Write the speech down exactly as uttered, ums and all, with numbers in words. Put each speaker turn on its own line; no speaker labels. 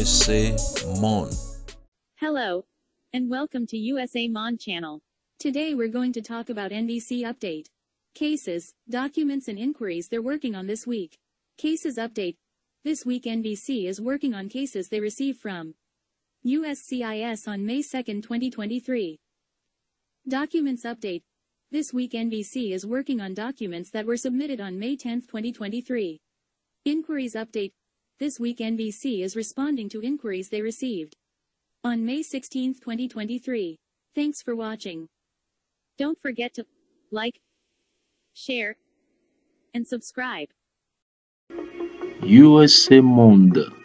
S A Mon.
Hello, and welcome to U S A Mon channel. Today we're going to talk about N V C update. Cases, documents and inquiries they're working on this week. Cases update. This week N V C is working on cases they received from U S C I S on May second, twenty twenty-three. Documents update. This week N V C is working on documents that were submitted on May tenth, twenty twenty-three. Inquiries update. This week N V C is responding to inquiries they received on May sixteenth, twenty twenty-three. Thanks for watching. Don't forget to like, share, and subscribe.
U S A Monde.